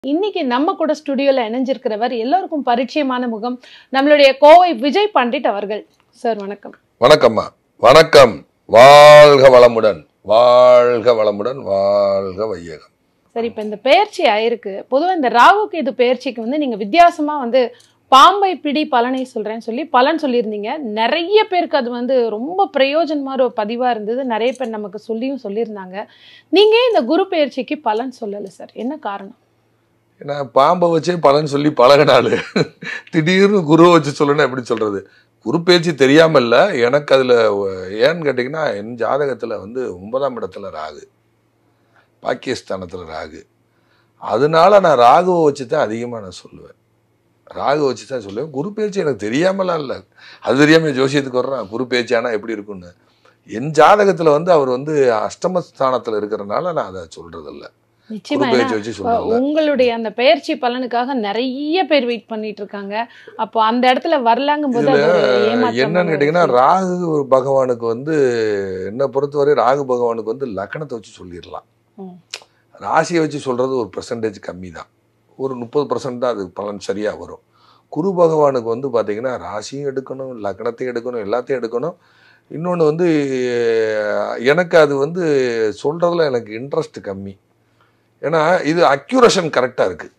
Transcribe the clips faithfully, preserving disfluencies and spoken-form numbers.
இன்னைக்கு நம்ம கூட ஸ்டுடியோல இணைஞ்சிருக்கிறவர் எல்லோருக்கும் பரிச்சயமான முகம் நம்மளுடைய கோவை விஜய் பண்டிட் அவர்கள். சார் வணக்கம். வணக்கம்மா. வணக்கம். வாழ்க வளமுடன், வாழ்க வளமுடன், வாழ்க வையகம். சரி, இப்போ இந்த பெயர்ச்சி ஆயிருக்கு. பொதுவாக இந்த ராகு கேது பெயர்ச்சிக்கு வந்து நீங்க வித்தியாசமா வந்து பாம்பை பிடி பலனை சொல்றேன்னு சொல்லி பலன் சொல்லியிருந்தீங்க. நிறைய பேருக்கு அது வந்து ரொம்ப பிரயோஜனமான ஒரு பதிவா இருந்தது. நிறைய பேர் நமக்கு சொல்லியும் சொல்லியிருந்தாங்க. நீங்க இந்த குரு பெயர்ச்சிக்கு பலன் சொல்லலை சார், என்ன காரணம்? ஏன்னா பாம்பை வச்சே பலன் சொல்லி பழகினாலு திடீர்னு குருவை வச்சு சொல்லணும் எப்படி சொல்றது? குரு பேச்சு தெரியாம இல்ல, எனக்கு அதுல ஏன்னு கேட்டீங்கன்னா என் ஜாதகத்துல வந்து ஒன்பதாம் இடத்துல ராகு, பாக்கியஸ்தானத்துல ராகு. அதனால நான் ராகுவை வச்சு தான் அதிகமாக நான் சொல்லுவேன். ராகு வச்சு தான் சொல்லுவேன். குரு பேச்சு எனக்கு தெரியாமலாம் இல்லை, அது தெரியாம ஜோசியத்துக்கு வர்றேன் குரு பேச்சானா எப்படி இருக்குன்னு. என் ஜாதகத்துல வந்து அவர் வந்து அஷ்டமஸ்தானத்துல இருக்கிறதுனால நான் அதை சொல்றது இல்லை. நிச்சயமா உங்களுடைய அந்த பெயர்ச்சி பலனுக்காக நிறைய பேர் வெயிட் பண்ணிட்டு இருக்காங்க. அப்போ அந்த இடத்துல வரலாங்கும் போது என்னன்னு கேட்டீங்கன்னா, ராகு ஒரு பகவானுக்கு வந்து என்ன பொறுத்தவரை ராகு பகவானுக்கு வந்து லக்னத்தை வச்சு சொல்லிடலாம். ராசியை வச்சு சொல்றது ஒரு பெர்சன்டேஜ் கம்மி தான், ஒரு முப்பது பர்சன்ட் தான் அது பலன் சரியா வரும். குரு பகவானுக்கு வந்து பாத்தீங்கன்னா ராசியும் எடுக்கணும், லக்னத்தையும் எடுக்கணும், எல்லாத்தையும் எடுக்கணும். இன்னொன்று வந்து எனக்கு அது வந்து சொல்றதுல எனக்கு இன்ட்ரெஸ்ட் கம்மி. ஏன்னா இது அக்யூரேஷன் கரெக்டாக இருக்குது.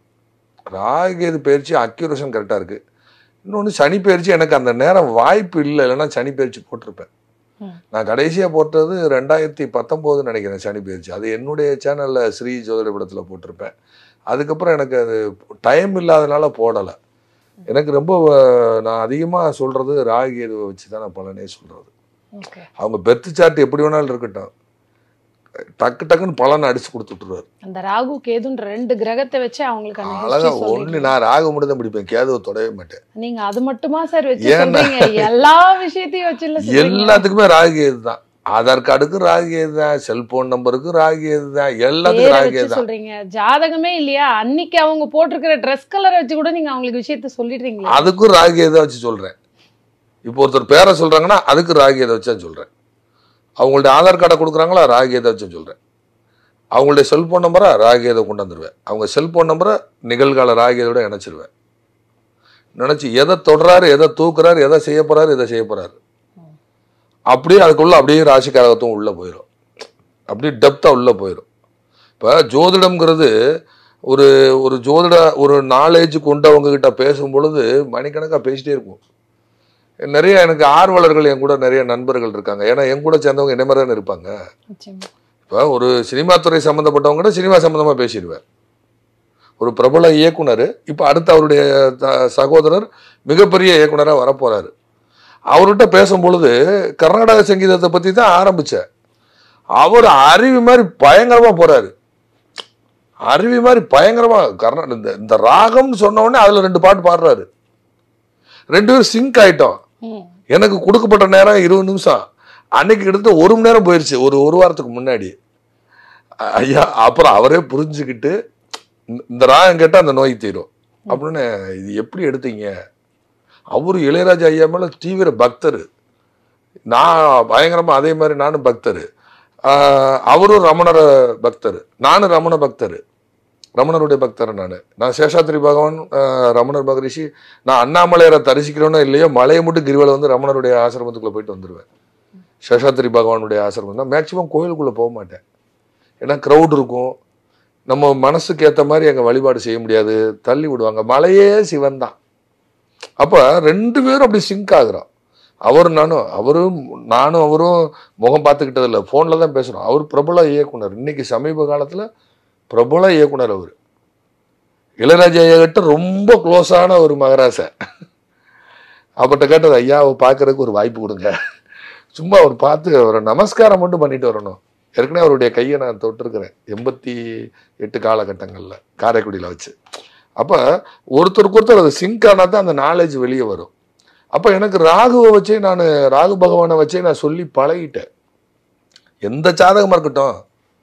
ராகு பயிற்சி அக்யூரேஷன் கரெக்டாக இருக்குது. இன்னொன்று சனி பயிற்சி எனக்கு அந்த நேரம் வாய்ப்பு இல்லை, இல்லைன்னா சனி பயிற்சி போட்டிருப்பேன். நான் கடைசியாக போட்டது ரெண்டாயிரத்தி பத்தொம்போது நினைக்கிறேன் சனி பயிற்சி. அது என்னுடைய சேனலில் ஸ்ரீ ஜோதிடபடத்தில் போட்டிருப்பேன். அதுக்கப்புறம் எனக்கு அது டைம் இல்லாதனால போடலை. எனக்கு ரொம்ப நான் அதிகமாக சொல்கிறது ராகு கேதுவை வச்சு தான் நான் பலனே சொல்கிறது. அவங்க பெர்த் சார்ட் எப்படி வேணாலும் இருக்கட்டும், டக்கு டக்குன்னு பலன் அடிச்சு கொடுத்துட்டுருவாரு. அந்த ராகு கேதுன்ற ரெண்டு கிரகத்தை வச்சு அவங்களுக்கு அழகா ஒண்ணு. நான் ராகு மட்டும் தான் பிடிப்பேன், கேதுவை தொடவே மாட்டேன். நீங்க அது மட்டுமா சார் வச்சு சொல்றீங்க? எல்லா விஷயத்தையும் வச்சு இல்ல, எல்லாத்துக்குமே ராகு கேது தான். ஆதார் கார்டுக்கு ராகு கேது தான், செல்போன் நம்பருக்கு ராகு கேது தான், எல்லாத்துக்கும் ராகு கேது தான் சொல்றீங்க. ஜாதகமே இல்லையா, அன்னைக்கு அவங்க போட்டிருக்கிற ட்ரெஸ் கலரை வச்சு கூட நீங்க அவங்களுக்கு விஷயத்த சொல்லிடுறீங்களா? அதுக்கும் ராகு கேதை வச்சு சொல்றேன். இப்போ ஒருத்தர் பேரை சொல்றாங்கன்னா அதுக்கு ராகு கேதை வச்சு சொல்றேன். அவங்கள்ட்ட ஆதார் கார்டை கொடுக்குறாங்களா, ராகு கேதை வச்சு சொல்கிறேன். அவங்களுடைய செல்ஃபோன் நம்பரை ராகு கேதை கொண்டு வந்துடுவேன். அவங்க செல்ஃபோன் நம்பரை நிகழ்கால ராகு கேதோட இணைச்சிருவேன். நினச்சி எதை தொடுறாரு, எதை தூக்குறாரு, எதை செய்ய போகிறாரு, எதை செய்ய போகிறாரு, அப்படியே அதுக்குள்ளே அப்படியே ராசிக்காரகத்துவம் உள்ளே போயிடும். அப்படியே டெப்த்தாக உள்ளே போயிடும். இப்போ ஜோதிடம்ங்கிறது ஒரு ஒரு ஜோதிட ஒரு நாலேஜ் கொண்டவங்ககிட்ட பேசும் பொழுது மணிக்கணக்காக பேசிட்டே இருக்கும். நிறைய எனக்கு ஆர்வலர்கள் என் கூட நிறைய நண்பர்கள் இருக்காங்க. ஏன்னா என் கூட சேர்ந்தவங்க என்ன மாதிரி தானே இருப்பாங்க. இப்போ ஒரு சினிமா துறை சம்மந்தப்பட்டவங்க சினிமா சம்மந்தமாக பேசிடுவேன். ஒரு பிரபல இயக்குனர் இப்போ அடுத்து அவருடைய சகோதரர் மிகப்பெரிய இயக்குனராக வரப்போறாரு. அவர்கிட்ட பேசும்பொழுது கர்நாடக சங்கீதத்தை பற்றி தான் ஆரம்பித்தேன். அவர் அருவி மாதிரி பயங்கரமாக போகிறாரு. அருவி மாதிரி பயங்கரமாக கர்நாடக இந்த ராகம்னு சொன்ன உடனே அதில் ரெண்டு பாட்டு பாடுறாரு. ரெண்டு பேரும் சிங்க் ஆயிட்டோம். எனக்கு கொடுக்கப்பட்ட நேரம் இருபது நிமிஷம், அன்னைக்கு கிட்டத்தட்ட ஒரு மணி நேரம் போயிடுச்சு, ஒரு ஒரு வாரத்துக்கு முன்னாடி. ஐயா அப்புறம் அவரே புரிஞ்சுக்கிட்டு இந்த ராகம் கேட்டால் அந்த நோய் தீரும் அப்படின்னு. இது எப்படி எடுத்தீங்க? அவரு இளையராஜா ஐயா மேல தீவிர பக்தர், நான் பயங்கரமா அதே மாதிரி நானும் பக்தர். அவரும் ரமணர பக்தர், நானும் ரமண பக்தர், ரமணருடைய பக்தர். நான் நான் சேஷாத்திரி பகவான் ரமணர் மகரிஷி. நான் அண்ணாமலையரை தரிசிக்கிறோன்னோ இல்லையோ மலையை மட்டும் கிரிவலை வந்து ரமணருடைய ஆசிரமத்துக்குள்ளே போயிட்டு வந்துடுவேன். சேஷாத்திரி பகவானுடைய ஆசிரமம் தான். மேக்சிமம் கோயிலுக்குள்ளே போக மாட்டேன், ஏன்னா க்ரௌட் இருக்கும், நம்ம மனசுக்கு ஏற்ற மாதிரி அங்கே வழிபாடு செய்ய முடியாது, தள்ளி விடுவாங்க. மலையே சிவன் தான். அப்போ ரெண்டு பேரும் அப்படி சிங்க் ஆகுறோம். அவரும் நானும் அவரும் நானும் அவரும் முகம் பார்த்துக்கிட்டது இல்லை, ஃபோனில் தான் பேசுகிறோம். அவர் பிரபல இயக்குனர், இன்னைக்கு சமீப காலத்தில் பிரபல இயக்குனர். அவர் இளையராஜா கிட்ட ரொம்ப க்ளோஸான ஒரு மகராசை. அவர்கிட்ட கேட்டது, ஐயாவை பார்க்கறதுக்கு ஒரு வாய்ப்பு கொடுங்க, சும்மா அவர் பார்த்து ஒரு நமஸ்காரம் மட்டும் பண்ணிட்டு வரணும். ஏற்கனவே அவருடைய கையை நான் தொட்டிருக்கிறேன் எண்பத்தி எட்டு காலகட்டங்களில் காரைக்குடியில் வச்சு. அப்போ ஒருத்தருக்கு ஒருத்தர் அது சிங்க் ஆனால் தான் அந்த நாலேஜ் வெளியே வரும். அப்போ எனக்கு ராகுவை வச்சே நான் ராகு பகவானை வச்சே நான் சொல்லி பழகிட்டேன். எந்த ஜாதகமாக இருக்கட்டும்,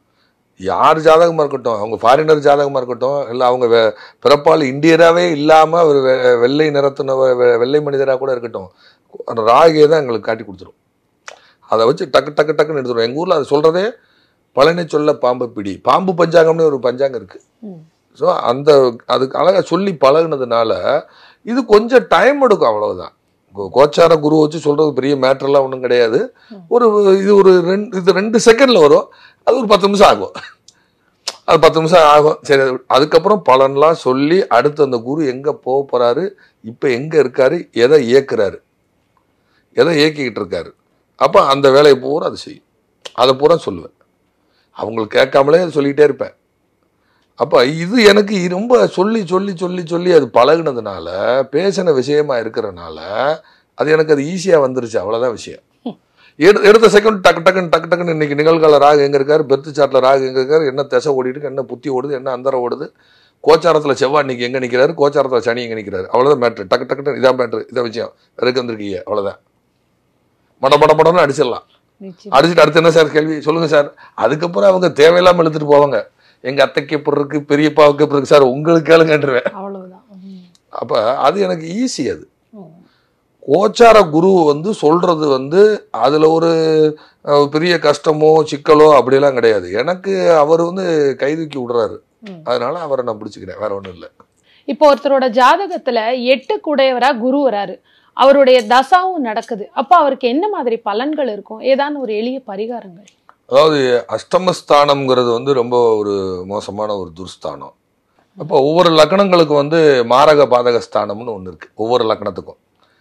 யார் ஜாதகமாக இருக்கட்டும், அவங்க ஃபாரினர் ஜாதகமாக இருக்கட்டும், இல்லை அவங்க வெ பிறப்பால் இந்தியராகவே இல்லாமல் ஒரு வெ வெள்ளை நிறத்தின வெள்ளை மனிதராக கூட இருக்கட்டும், அந்த ராகியை தான் எங்களுக்கு காட்டி கொடுத்துரும். அதை வச்சு டக்கு டக்கு டக்குன்னு எடுத்துருவோம். எங்கள் ஊரில் அதை சொல்கிறதே பழனி சொல்ல பாம்பு பிடி, பாம்பு பஞ்சாங்கம்னு ஒரு பஞ்சாங்கம் இருக்குது. ஸோ அந்த அதுக்கு அழகாக சொல்லி பழகுனதுனால இது கொஞ்சம் டைம் எடுக்கும், அவ்வளவுதான். கோச்சார குரு வச்சு சொல்றது பெரிய மேட்டர்லாம் ஒன்றும் கிடையாது. ஒரு இது ஒரு ரெண்டு இது ரெண்டு செகண்ட்ல வரும், அது ஒரு பத்து நிமிஷம் ஆகும். அது பத்து நிமிஷம் ஆகும். சரி, அதுக்கப்புறம் பலன்லாம் சொல்லி அடுத்து அந்த குரு எங்க போக போறாரு, இப்ப எங்க இருக்காரு, எதை இயக்குறாரு, எதை இயக்கிக்கிட்டு இருக்காரு, அப்ப அந்த வேலையை பூரா அது செய்யும். அதை பூரா சொல்லுவேன். அவங்களுக்கு கேட்காமலே அதை சொல்லிக்கிட்டே இருப்பேன். அப்போ இது எனக்கு ரொம்ப சொல்லி சொல்லி சொல்லி சொல்லி அது பழகுனதுனால, பேசின விஷயமா இருக்கிறனால அது எனக்கு அது ஈஸியாக வந்துருச்சு. அவ்வளோதான் விஷயம். எடு எடுத்த செகண்ட் டக்கு டக்குன்னு டக்கு டக்குன்னு இன்னைக்கு நிகழ்கால ராகு எங்கே இருக்காரு, பெர்த்து சாட்டில் ராகு எங்கே இருக்காரு, என்ன திசை ஓடிட்டு என்ன புத்தி ஓடுது, என்ன அந்தரம் ஓடுது, கோச்சாரத்தில் செவ்வாய் இன்னைக்கு எங்கே நிற்கிறாரு, கோச்சாரத்தில் சனி எங்கே நிற்கிறாரு, அவ்வளோதான் மேட்ரு. டக்கு டக்குன்னு இதான் மேட்ரு, இதான் விஷயம். இறக்கு வந்திருக்கீங்க, அவ்வளோதான். மட மட மடம்னு அடிச்சிடலாம். அடிச்சுட்டு அடுத்து என்ன சார் கேள்வி சொல்லுங்க சார். அதுக்கப்புறம் அவங்க தேவையில்லாமல் இழுத்துட்டு போவாங்க. எங்க அத்தைக்கு எப்படி இருக்கு, பெரியப்பாவுக்கு எப்படி இருக்கு சார், உங்களுக்கு கேளுங்கன்றுவேன். அப்ப அது எனக்கு ஈஸி. அது கோச்சார குரு வந்து சொல்றது வந்து அதுல ஒரு பெரிய கஷ்டமோ சிக்கலோ அப்படியெல்லாம் கிடையாது. எனக்கு அவர் வந்து கைதூக்கி விடுறாரு, அதனால அவரை நான் பிடிச்சுக்கிறேன், வேற ஒண்ணும் இல்லை. இப்போ ஒருத்தரோட ஜாதகத்துல எட்டு குடையவரா குரு வராரு, அவருடைய தசாவும் நடக்குது, அப்ப அவருக்கு என்ன மாதிரி பலன்கள் இருக்கும், ஏதான ஒரு எளிய பரிகாரங்கள்? அதாவது அஷ்டமஸ்தானம்ங்கிறது வந்து ரொம்ப ஒரு மோசமான ஒரு துர்ஸ்தானம். அப்போ ஒவ்வொரு லக்னங்களுக்கு வந்து மாரக பாதக ஸ்தானம்னு ஒன்று இருக்கு, ஒவ்வொரு லக்னத்துக்கும்.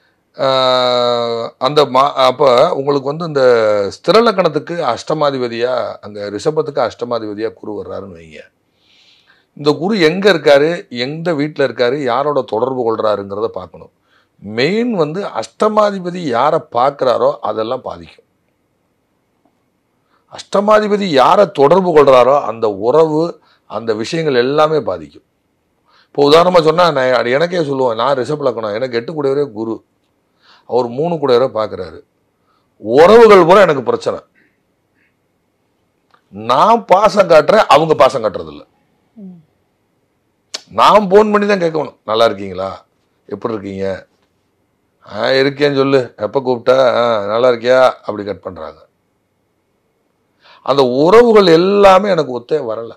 அந்த மா அப்போ உங்களுக்கு வந்து இந்த ஸ்திர லக்னத்துக்கு அஷ்டமாதிபதியா, அங்கே ரிஷபத்துக்கு அஷ்டமாதிபதியா குரு வர்றாருன்னு வைங்க. இந்த குரு எங்க இருக்காரு, எந்த வீட்டில் இருக்காரு, யாரோட தொடர்பு கொள்றாருங்கிறத பார்க்கணும். மெயின் வந்து அஷ்டமாதிபதி யாரை பார்க்குறாரோ அதெல்லாம் பாதிக்கும். அஷ்டமாதிபதி யாரை தொடர்பு கொள்றாரோ அந்த உறவு, அந்த விஷயங்கள் எல்லாமே பாதிக்கும். இப்போ உதாரணமாக சொன்னால், நான் எனக்கே சொல்லுவேன், நான் ரிஷப் லக்னம், எனக்கு எட்டு கூடையவரே குரு, அவர் மூணு கூடையவரை பார்க்குறாரு. உறவுகள் கூட எனக்கு பிரச்சனை. நான் பாசம் காட்டுறேன், அவங்க பாசம் காட்டுறதில்ல. நான் போன் பண்ணி தான் கேட்கணும், நல்லா இருக்கீங்களா, எப்படி இருக்கீங்க, ஆ இருக்கேன்னு சொல்லு, எப்போ கூப்பிட்டா நல்லா இருக்கியா, அப்படி கட் பண்ணுறாங்க. அந்த உறவுகள் எல்லாமே எனக்கு ஒத்தே வரலை.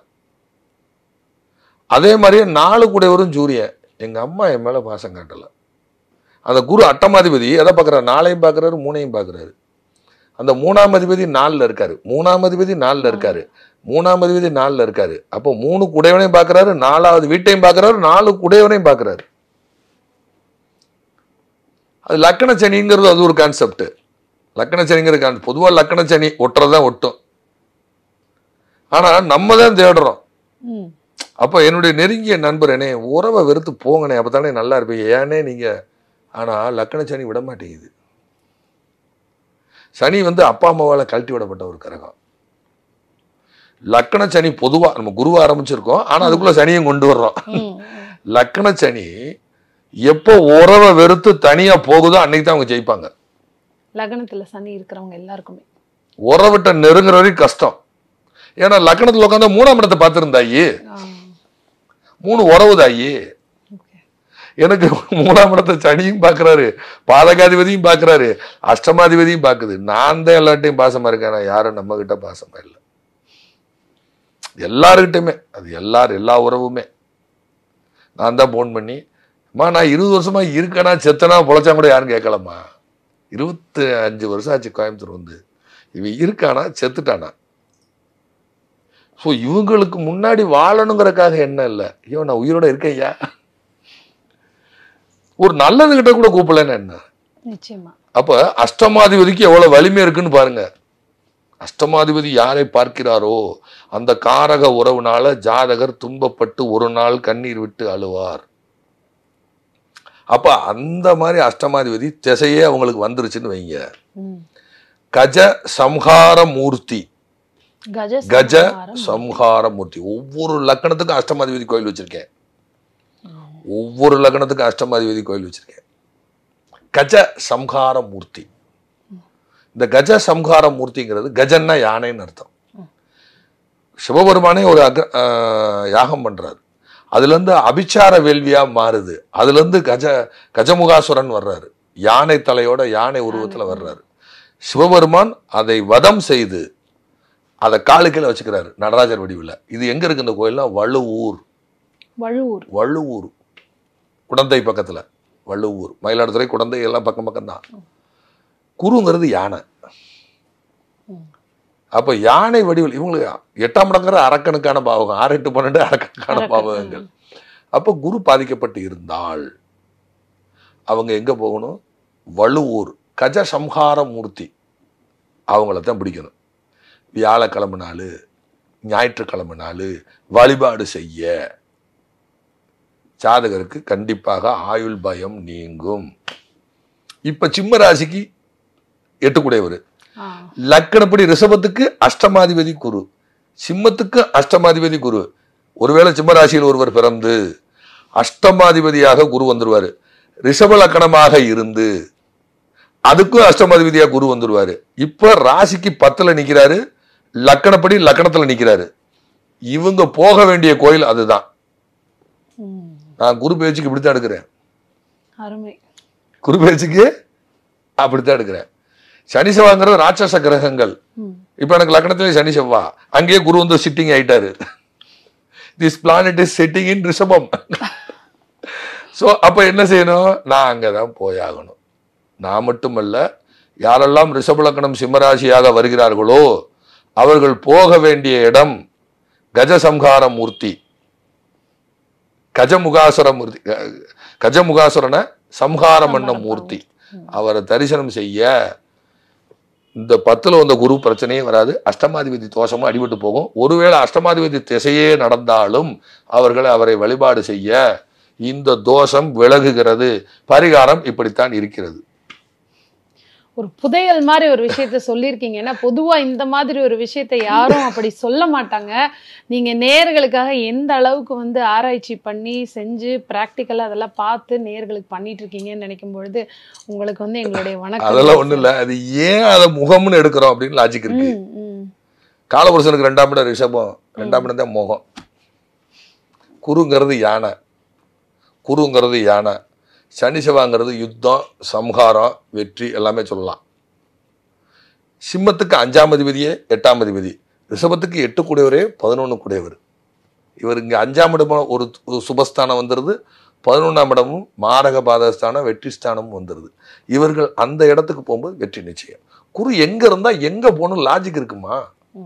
அதே மாதிரியே நாலு கூடையவரும் சூரியன், எங்கள் அம்மா என் மேலே பாசம் காட்டலை. அந்த குரு அட்டமாதிபதி எதை பார்க்குறாரு, நாளையும் பார்க்குறாரு, மூணையும் பார்க்குறாரு. அந்த மூணாம் அதிபதி நாலில் இருக்காரு, மூணாம் அதிபதி நாலில் இருக்காரு, மூணாம் அதிபதி நாலில் இருக்காரு. அப்போ மூணு குடையவனையும் பார்க்குறாரு, நாலாவது வீட்டையும் பார்க்குறாரு, நாலு குடையவனையும் பார்க்குறாரு. அது லக்கண சனிங்கிறது அது ஒரு கான்செப்ட். லக்கண சனிங்கிற கான்செப்ட் பொதுவாக லக்கண சனி ஒட்டுறதான் ஒட்டும், ஆனால் நம்ம தான் தேடுறோம். அப்போ என்னுடைய நெருங்கிய நண்பர் என்னே உறவை வெறுத்து போங்கண்ணே, அப்போ தானே நல்லா இருப்பீங்க, ஏன்னே நீங்கள். ஆனால் லக்கண சனி விட மாட்டேங்குது. சனி வந்து அப்பா அம்மாவால் கழட்டி விடப்பட்ட ஒரு கிரகம். லக்கண சனி பொதுவாக நம்ம குருவை ஆரம்பிச்சிருக்கோம், ஆனால் அதுக்குள்ள சனியும் கொண்டு வர்றோம். லக்கண சனி எப்போ உறவை வெறுத்து தனியா போகுதோ அன்னைக்கு தான் அவங்க ஜெயிப்பாங்க. லக்னத்துல சனி இருக்கிறவங்க எல்லாருக்குமே உறவிட்ட நெருங்குற வரைக்கும் கஷ்டம். ஏன்னா லக்னத்துல உட்காந்து மூணாம் இடத்தை பார்த்துருந்தாயி, மூணு உறவுதாயி. எனக்கு மூணாம் இடத்தை சனியும் பார்க்கறாரு, பாதகாதிபதியும் பார்க்கறாரு, அஷ்டமாதிபதியும் பார்க்குது. நான் தான் எல்லார்ட்டையும் பாசமா இருக்கேன், யாரும் நம்ம கிட்ட பாசமா இல்லை. எல்லாருக்கிட்டையுமே அது எல்லாரும் எல்லா உறவுமே. நான் தான் போன் பண்ணி, அம்மா நான் இருபது வருஷமா இருக்கேனா செத்தனா பொழைச்சா கூட யாரும் கேட்கலம்மா. இருபத்தி அஞ்சு வருஷம் ஆச்சு கோயம்புத்தூர் வந்து, இவன் இருக்கானா செத்துட்டானா. ஸோ இவங்களுக்கு முன்னாடி வாழணுங்கிறக்காக என்ன இல்லை, ஐயோ நான் உயிரோட இருக்கேன் ஐயா, ஒரு நல்லது கிட்ட கூட கூப்பிடலன்னு என்ன. நிச்சயமா. அப்ப அஷ்டமாதிபதிக்கு எவ்வளவு வலிமை இருக்குன்னு பாருங்க. அஷ்டமாதிபதி யாரை பார்க்கிறாரோ அந்த காரக உறவுனால ஜாதகர் துன்பப்பட்டு ஒரு நாள் கண்ணீர் விட்டு அழுவார். அப்ப அந்த மாதிரி அஷ்டமாதிபதி திசையே அவங்களுக்கு வந்துருச்சுன்னு வைங்க. கஜ சம்ஹார மூர்த்தி, கஜ சம்ஹார மூர்த்தி. ஒவ்வொரு லக்கணத்துக்கும் அஷ்டமாதிபதி கோயில் வச்சிருக்கேன், ஒவ்வொரு லக்னத்துக்கும் அஷ்டமாதிபதி கோயில் வச்சிருக்கேன். கஜ சம்ஹார மூர்த்தி. இந்த கஜ சம்ஹார மூர்த்திங்கிறது கஜன்னா யானைன்னு அர்த்தம். சிவபெருமானே ஒரு அக யாகம் பண்றாரு, அதுல இருந்து அபிச்சார வேள்வியா மாறுது. அதுல இருந்து கஜ கஜமுகாசுரன் வர்றாரு, யானை தலையோட யானை உருவத்துல வர்றாரு. சிவபெருமான் அதை வதம் செய்து அதை காலுக்கீழ வச்சுக்கிறாரு நடராஜர் வடிவில். இது எங்க இருக்கு இந்த கோயில்னா வள்ளுவூர். வழுவூர் வழுவூர் குடந்தை பக்கத்துல, வழுவூர், மயிலாடுதுறை, குடந்தை எல்லாம் பக்கம் பக்கம் தான். குருங்கிறது யானை. அப்ப யானை வடிவில் இவங்களுக்கு எட்டாம் இடங்கிற அரக்கனுக்கான பாவகம், ஆறு எட்டு பன்னெண்டு அரக்கனுக்கான பாவகங்கள். அப்ப குரு பாதிக்கப்பட்டு இருந்தால் அவங்க எங்க போகணும்? வழுவூர் கஜ சம்ஹார மூர்த்தி அவங்கள தான் பிடிக்கணும். வியாழக்கிழமை நாள், ஞாயிற்றுக்கிழமை நாள் வழிபாடு செய்ய ஜாதகருக்கு கண்டிப்பாக ஆயுள் பயம் நீங்கும். இப்ப சிம்ம ராசிக்கு எட்டுக்குடையவர், லக்கணப்படி ரிஷபத்துக்கு அஷ்டமாதிபதி குரு, சிம்மத்துக்கு அஷ்டமாதிபதி குரு. ஒருவேளை சிம்ம ராசியில் ஒருவர் பிறந்து அஷ்டமாதிபதியாக குரு வந்துருவாரு, ரிஷப லக்கணமாக இருந்து அதுக்கும் அஷ்டமாதிபதியாக குரு வந்துருவாரு. இப்ப ராசிக்கு பத்துல நிக்கிறாரு, லக்கணப்படி லக்கணத்துல நிக்கிறாரு. இவங்க போக வேண்டிய கோயில் அதுதான். நான் குரு பேச்சுக்கு இப்படித்தான் எடுக்கிறேன், குரு பேச்சுக்கு அப்படித்தான் எடுக்கிறேன். சனி செவ்வாங்கிறது ராட்சச கிரகங்கள். இப்ப எனக்கு லக்னத்திலே சனி செவ்வா, அங்கேயே குரு வந்து சிட்டிங் ஆயிட்டாரு. This planet is sitting in ரிஷபம். சோ அப்ப என்ன செய்யணும்? நான் அங்கதான் போயாகணும். நான் மட்டுமல்ல, யாரெல்லாம் ரிஷப லக்னம் சிம்மராசியாக வருகிறார்களோ அவர்கள் போக வேண்டிய இடம் கஜசம்ஹார மூர்த்தி, கஜமுகாசுர மூர்த்தி, கஜமுகாசுரனை சம்ஹாரம் பண்ண மூர்த்தி. அவரை தரிசனம் செய்ய இந்த பத்துல வந்த குரு பிரச்சனையே வராது. அஷ்டமாதிபதி தோஷமும் அடிபட்டு போகும். ஒருவேளை அஷ்டமாதிபதி திசையே நடந்தாலும் அவர்களை அவரை வழிபாடு செய்ய இந்த தோஷம் விலகுகிறது. பரிகாரம் இப்படித்தான் இருக்கிறது. ஒரு புதையல் மாதிரி ஒரு விஷயத்த சொல்லியிருக்கீங்க. ஏன்னா பொதுவா இந்த மாதிரி ஒரு விஷயத்த யாரும் அப்படி சொல்ல மாட்டாங்க. நீங்க நேயர்களுக்காக எந்த அளவுக்கு வந்து ஆராய்ச்சி பண்ணி செஞ்சு பிராக்டிக்கலா அதெல்லாம் பார்த்து நேயர்களுக்கு பண்ணிட்டு இருக்கீங்கன்னு நினைக்கும் பொழுது உங்களுக்கு வந்து எங்களுடைய வணக்கம். அதெல்லாம் ஒண்ணும் இல்ல, அது ஏன் அதை முகம்னு எடுக்கிறோம் அப்படின்னு லாஜிக் இருக்கு. காலபுருஷனுக்கு ரெண்டாம் இடம் ரிஷபம், ரெண்டாம் இடம் தான் முகம். குருங்கிறது யானை, குருங்கிறது யானை. சனி செவ்வாங்கிறது யுத்தம், சம்ஹாரம், வெற்றி எல்லாமே சொல்லலாம். சிம்மத்துக்கு அஞ்சாம் அதிபதியே எட்டாம் அதிபதி, ரிஷபத்துக்கு எட்டு கூடையவரே பதினொன்று கூடையவர். இவர் இங்கே அஞ்சாம் இடம் ஒரு சுபஸ்தானம் வந்துடுது, பதினொன்றாம் இடமும் மாரக பாதஸ்தானம் வெற்றி ஸ்தானமும் வந்துடுது. இவர்கள் அந்த இடத்துக்கு போகும்போது வெற்றி நிச்சயம். குரு எங்க இருந்தா எங்க போகணும் லாஜிக் இருக்குமா?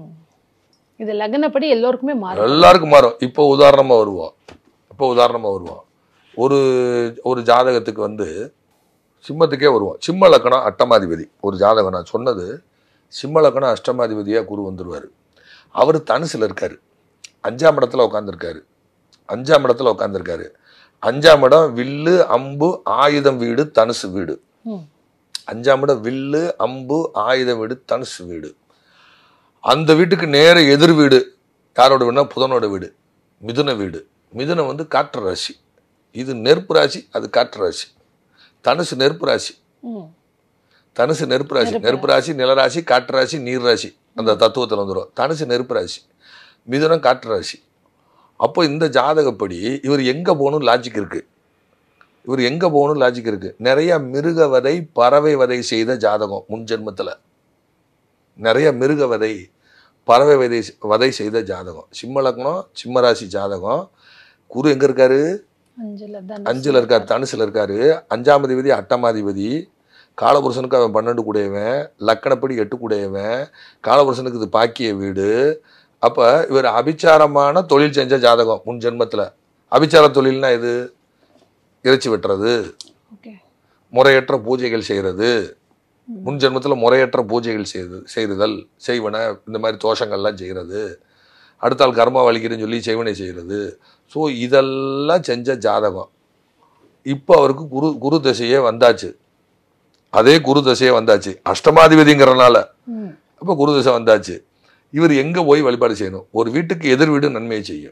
இது லக்னப்படி எல்லோருக்குமே மாறும், எல்லாருக்கும் மாறும். இப்போ உதாரணமா வருவோம், இப்போ உதாரணமா வருவோம். ஒரு ஒரு ஜாதகத்துக்கு வந்து சிம்மத்துக்கே வருவோம். சிம்ம லக்கணம் அட்டமாதிபதி ஒரு ஜாதகம், நான் சொன்னது சிம்ம லக்கணம் அஷ்டமாதிபதியாக குரு வந்துடுவார். அவர் தனுசில் இருக்கார், அஞ்சாம் இடத்துல உட்காந்துருக்காரு, அஞ்சாம் இடத்துல உட்காந்துருக்காரு. அஞ்சாம் இடம் வில்லு அம்பு ஆயுதம் வீடு தனுசு வீடு. அஞ்சாம் இடம் வில்லு அம்பு ஆயுதம் வீடு தனுசு வீடு. அந்த வீட்டுக்கு நேர எதிர் வீடு யாரோட வீடுனா புதனோட வீடு, மிதுன வீடு. மிதுனம் வந்து காற்று ராசி, இது நெருப்பு ராசி, அது காற்று ராசி. தனுசு நெருப்பு ராசி, தனுசு நெருப்பு ராசி, நெருப்பு ராசி நிலராசி காற்று ராசி நீர் ராசி அந்த தத்துவத்தில் வந்துடும். தனுசு நெருப்பு ராசி, மிதுனம் காற்று ராசி. அப்போ இந்த ஜாதகப்படி இவர் எங்க போகணும் லாஜிக் இருக்கு, இவர் எங்க போகணும் லாஜிக் இருக்கு. நிறைய மிருக வதை பறவை வதை செய்த ஜாதகம் முன் ஜென்மத்தில், நிறைய மிருக வதை பறவை வதை வதை செய்த ஜாதகம். சிம்ம லக்னம் சிம்ம ராசி ஜாதகம். குரு எங்க இருக்காரு? அஞ்சுல இருக்காரு, தனுசுல இருக்காரு. அஞ்சாம் அதிபதி அட்டமாதிபதி. காலபுருஷனுக்கு அவன் பன்னெண்டு கூடையவன், லக்கணப்படி எட்டு கூடையவன். காலபுருஷனுக்கு இது பாக்கிய வீடு. அப்ப இவர் அபிச்சாரமான தொழில் செஞ்ச ஜாதகம் முன் ஜென்மத்துல. அபிச்சார தொழில்னா இது இறைச்சி வெட்டுறது, முறையற்ற பூஜைகள் செய்யறது, முன் ஜென்மத்துல முறையற்ற பூஜைகள் செய்து செய்தல் செய்வன, இந்த மாதிரி தோஷங்கள்லாம் செய்யறது, அடுத்தால் கர்மா வலிக்கிறேன்னு சொல்லி செய்வனை செய்கிறது. ஸோ இதெல்லாம் செஞ்ச ஜாதகம். இப்போ அவருக்கு குரு குரு தசையே வந்தாச்சு, அதே குரு தசையே வந்தாச்சு அஷ்டமாதிபதிங்கிறனால. அப்போ குரு தசை வந்தாச்சு. இவர் எங்கே போய் வழிபாடு செய்யணும்? ஒரு வீட்டுக்கு எதிர் வீடு நன்மையை செய்யும்,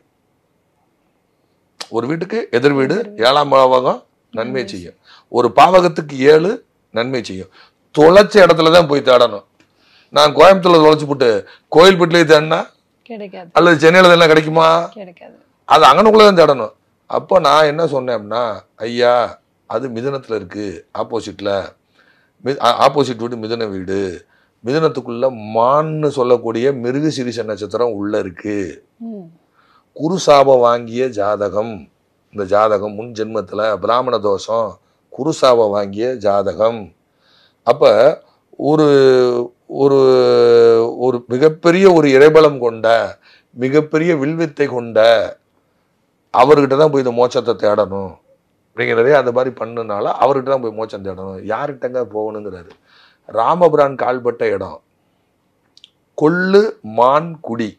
ஒரு வீட்டுக்கு எதிர் வீடு ஏழாம் பாவகம் நன்மை செய்யும், ஒரு பாவகத்துக்கு ஏழு நன்மை செய்யும். தொலைச்ச இடத்துல தான் போய் தேடணும். நான் கோயம்புத்தூர்ல தொலைச்சு போட்டு கோயில்பட்டிலேயே தேடினா கிடைக்காது, அல்லது சென்னையில் தானே கிடைக்குமா? கிடைக்காது, அது அங்கனுக்குள்ளதான் தேடணும். அப்போ நான் என்ன சொன்னேன் அப்படின்னா, ஐயா அது மிதுனத்தில் இருக்கு, ஆப்போசிட்ல ஆப்போசிட் வீடு மிதுன வீடு, மிதுனத்துக்குள்ள மான்னு சொல்லக்கூடிய மிருகசீரிஷ நட்சத்திரம் உள்ள இருக்கு. குரு சாபம் வாங்கிய ஜாதகம். இந்த ஜாதகம் முன் ஜென்மத்தில் பிராமண தோஷம், குரு சாபம் வாங்கிய ஜாதகம். அப்போ ஒரு ஒரு ஒரு மிகப்பெரிய ஒரு இறைபலம் கொண்ட மிகப்பெரிய வில்வித்தை கொண்ட அவர்கிட்ட தான் போய் இந்த மோட்சத்தை தேடணும் அப்படிங்கிறதே அந்த மாதிரி பண்ணுனால அவர்கிட்ட தான் போய் மோட்சம் தேடணும். யார்கிட்டங்க போகணுங்கிறாரு. ராமபிரான் கால்பட்ட இடம் கொள்ளு மான்குடி.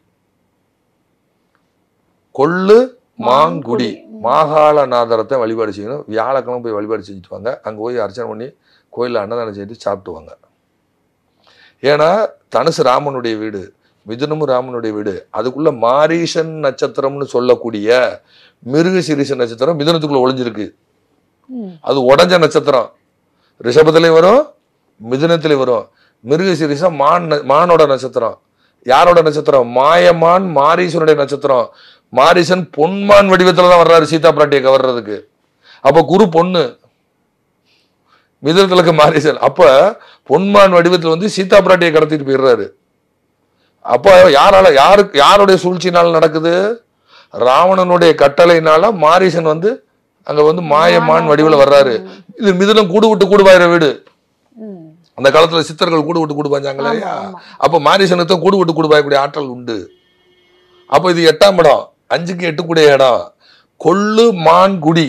கொள்ளு மாங்குடி மாகாளநாதரத்தை வழிபாடு செய்யணும். வியாழக்கிழமை போய் வழிபாடு செஞ்சுட்டு வாங்க. அங்கே போய் அர்ச்சனை பண்ணி கோயிலில் அன்னதானம் செய்து சாப்பிட்டுவாங்க. ஏன்னா தனுசு ராமனுடைய வீடு, மிதுனமும் ராமனுடைய வீடு. அதுக்குள்ள மாரீசன் நட்சத்திரம்னு சொல்லக்கூடிய மிருக சிரீச நட்சத்திரம் மிதுனத்துக்குள்ள ஒளிஞ்சிருக்கு. அது உடஞ்ச நட்சத்திரம். ரிஷபத்திலையும் வரும், மிதுனத்திலையும் வரும். மிருக சிரீசம் மான் மானோட நட்சத்திரம். யாரோட நட்சத்திரம்? மாயமான் மாரீசனுடைய நட்சத்திரம். மாரீசன் பொன்மான் வடிவத்துல தான் வர்றாரு சீதா பிராட்டியை கவர்றதுக்கு. அப்ப குரு பொண்ணு, மிதுனத்துலக்கு மாரீசன். அப்ப பொன்மான் வடிவத்தில் வந்து சீதா பிராட்டியை கடத்திட்டு போயிடுறாரு. அப்ப யாரால யாருக்கு யாருடைய சூழ்ச்சினால நடக்குது? ராவணனுடைய கட்டளையினால மாரீசன் வந்து அங்க வந்து மாயமான் வடிவில் வர்றாரு. இது மிதுனம் கூடு விட்டு கூடுவாயிர வீடு. அந்த காலத்துல சித்தர்கள் கூடு விட்டு கூடு பாஞ்சாங்களா? அப்ப மாரீசனுக்கு கூடு விட்டு கூடு பாயக்கூடிய ஆற்றல் உண்டு. அப்ப இது எட்டாம் இடம், அஞ்சுக்கு எட்டுக்கூடிய இடம். கொள்ளு மான் குடி,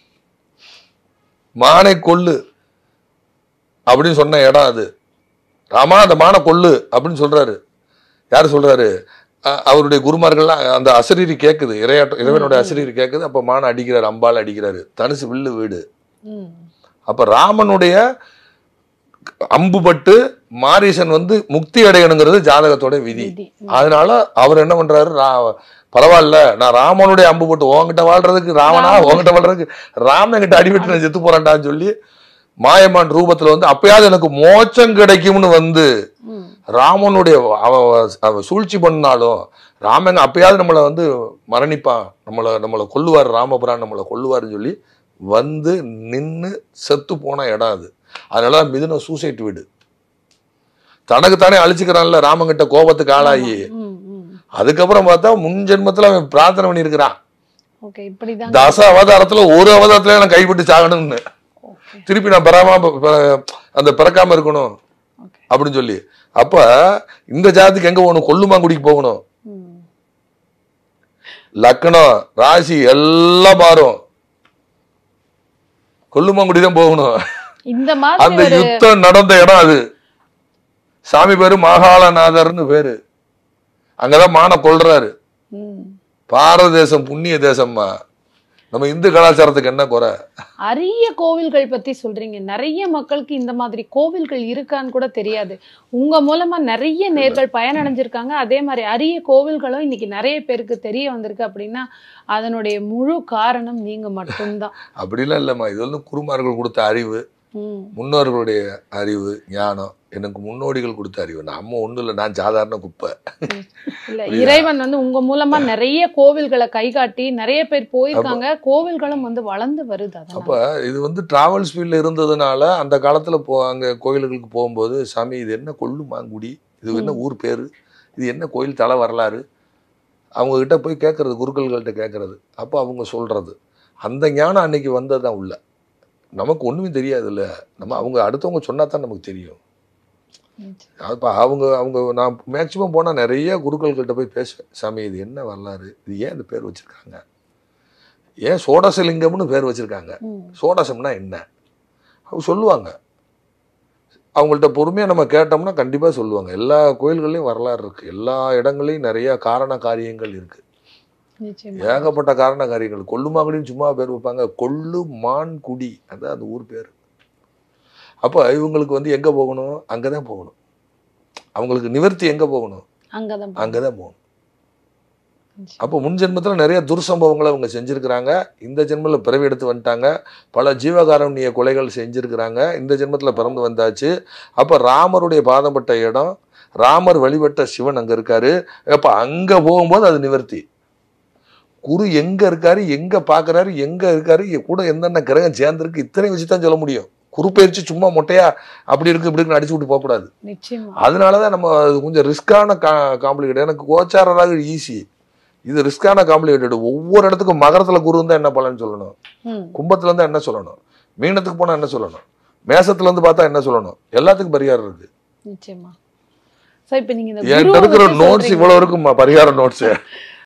மானை கொள்ளு அப்படின்னு சொன்ன இடம் அது. ராமா அந்த மான கொள்ளு அப்படின்னு சொல்றாரு. யாரு சொல்றாரு? அவருடைய குருமார்கள்லாம் அந்த அசரீரி கேட்குது, இறையாட்டம் இறைவனுடைய அசரீரி கேட்குது. அப்ப மான அடிக்கிறாரு, அம்பால் அடிக்கிறாரு. தனுசு வில்லு வீடு. அப்ப ராமனுடைய அம்புபட்டு மாரீசன் வந்து முக்தி அடையணுங்கிறது ஜாதகத்தோட விதி. அதனால அவர் என்ன பண்றாரு? பரவாயில்ல, நான் ராமனுடைய அம்பு போட்டு உங்ககிட்ட வாழ்றதுக்கு ராவணா உங்ககிட்ட வாழ்றதுக்கு ராமன் கிட்ட அடிபட்டு நான் செத்து போறேன்டான்னு சொல்லி மாயமான் ரூபத்துல வந்து அப்பயாவது எனக்கு மோட்சம் கிடைக்கும்னு வந்து ராமனுடைய அவ சூழ்ச்சி பண்ணாலும் ராமங்க அப்பயாவது நம்மளை வந்து மரணிப்பான், நம்மளை நம்மளை கொல்லுவார், ராமபுரான் நம்மளை கொல்லுவார்னு சொல்லி வந்து நின்று செத்து போன இடம் அது. அதனால மிதுன சூசைட் வீடு. தனக்குத்தானே அழிச்சுக்கிறான்ல ராமங்கிட்ட கோபத்துக்கு ஆளாகி. அதுக்கப்புறம் பார்த்தா முன் ஜென்மத்துல அவன் பிரார்த்தனை பண்ணி இருக்கிறான், தச அவதாரத்துல ஒரு அவதாரத்துல நான் கைப்பட்டு சாகணும்னு, திருப்பி நான் பெறாம அந்த பிறக்காம இருக்கணும் அப்படின்னு சொல்லி. அப்ப இந்த ஜாதிக்கு எங்க போகணும்? கொல்லுமாங்குடிக்கு போகணும். லக்னம் ராசி எல்லாம் மாறும், கொல்லுமாங்குடி தான் போகணும். அந்த யுத்தம் நடந்த இடம் அது. சாமி பேரு மாகாளநாதர்னு பேரு. அங்கதான் மான கொள்றாரு. பாரத தேசம் புண்ணிய தேசம்மா. நம்ம இந்து கலாச்சாரத்துக்கு என்ன குறை? அரிய கோவில்கள் பத்தி சொல்றீங்க. நிறைய மக்களுக்கு இந்த மாதிரி கோவில்கள் இருக்கான்னு கூட தெரியாது. உங்க மூலமா நிறைய நேர்கள் பயனடைஞ்சிருக்காங்க. அதே மாதிரி அரிய கோவில்களும் இன்னைக்கு நிறைய பேருக்கு தெரிய வந்திருக்கு. அப்படின்னா அதனுடைய முழு காரணம் நீங்க மட்டும்தான். அப்படிலாம் இல்லம்மா, இது வந்து குருமார்கள் கொடுத்த அறிவு, முன்னோர்களுடைய அறிவு, ஞானம். எனக்கு முன்னோடிகள் கொடுத்த அறிவு. நம்ம ஒண்ணு இல்லை, நான் சாதாரண குப்பை. இல்ல, இறைவன் வந்து உங்க மூலமா நிறைய கோவில்களை கை காட்டி நிறைய பேர் போயிருக்காங்க. கோவில்களும் வந்து வளர்ந்து வருது. அப்ப இது வந்து டிராவல் ஸ்பீட்ல இருந்ததுனால அந்த காலத்துல போ அங்க கோயில்களுக்கு போகும்போது, சாமி இது என்ன கொள்ளு மாங்குடி, இது என்ன ஊர் பேரு, இது என்ன கோயில் தலை வரலாறு, அவங்க கிட்ட போய் கேட்கறது, குருக்கள்கிட்ட கேட்கறது. அப்போ அவங்க சொல்றது அந்த ஞானம் அன்னைக்கு வந்ததுதான் உள்ள. நமக்கு ஒண்ணுமே தெரியாது இல்ல, நம்ம அவங்க அடுத்தவங்க சொன்னா தான் நமக்கு தெரியும். அப்போ அவங்க அவங்க நான் மேக்சிமம் போனால் நிறைய குருக்கள்கிட்ட போய் பேசுவேன். சாமி இது என்ன வரலாறு, இது ஏன் இந்த பேர் வச்சுருக்காங்க, ஏன் சோடசலிங்கம்னு பேர் வச்சுருக்காங்க, சோடசம்னா என்ன, அவங்க சொல்லுவாங்க. அவங்கள்ட்ட பொறுமையாக நம்ம கேட்டோம்னா கண்டிப்பாக சொல்லுவாங்க. எல்லா கோயில்கள்லையும் வரலாறு இருக்குது, எல்லா இடங்கள்லையும் நிறைய காரண காரியங்கள் இருக்குது, ஏகப்பட்ட காரண காரியங்கள். கொல்லுமாங்குடின்னு சும்மா பேர் வைப்பாங்க, கொள்ளு மான் குடி, அதான் அந்த ஊர் பேர். அப்போ இவங்களுக்கு வந்து எங்கே போகணும்? அங்கே தான் போகணும். அவங்களுக்கு நிவர்த்தி எங்கே போகணும்? அங்கே தான் அங்கே தான் போகணும். அப்போ முன் ஜென்மத்தில் நிறைய துர்சம்பவங்களை அவங்க செஞ்சுருக்கிறாங்க. இந்த ஜென்மத்தில் பிறவி எடுத்து வந்துட்டாங்க. பல ஜீவகாரண்ய கொலைகள் செஞ்சுருக்கிறாங்க. இந்த ஜென்மத்தில் பிறந்து வந்தாச்சு. அப்போ ராமருடைய பாதப்பட்ட இடம், ராமர் வழிபட்ட சிவன் அங்கே இருக்காரு. அப்போ அங்கே போகும்போது அது நிவர்த்தி. குரு எங்கே இருக்காரு, எங்கே பார்க்குறாரு, எங்கே இருக்காரு, கூட என்னென்ன கிரகம் சேர்ந்துருக்கு, இத்தனை வச்சு தான் சொல்ல முடியும். குரு பயிற்சி சும்மா மொட்டையா அப்படி இருக்கு இப்படி இருக்கு அடிச்சு விட்டு போகக்கூடாது. அதனாலதான் நம்ம கொஞ்சம் ரிஸ்கான கா காம்ப்ளிகேட். எனக்கு கோச்சாரராக ஈஸி, இது ரிஸ்கான காம்ப்ளிகேட்டட். ஒவ்வொரு இடத்துக்கும் மகரத்துல குரு இருந்தா என்ன பலன் சொல்லணும், ம். கும்பத்துல இருந்தா என்ன சொல்லணும், மீனத்துக்கு போனா என்ன சொல்லணும், மேசத்துல இருந்து பார்த்தா என்ன சொல்லணும், எல்லாத்துக்கும் பரிகாரம் இருக்கு. நிச்சயமா. சோ இப்போ நீங்க இந்த என்கிட்ட குருவை இருக்கிற வச்சு நோட்ஸ் சொல்றீங்க. இவ்வளவு இருக்குமா பரிகார நோட்ஸ்.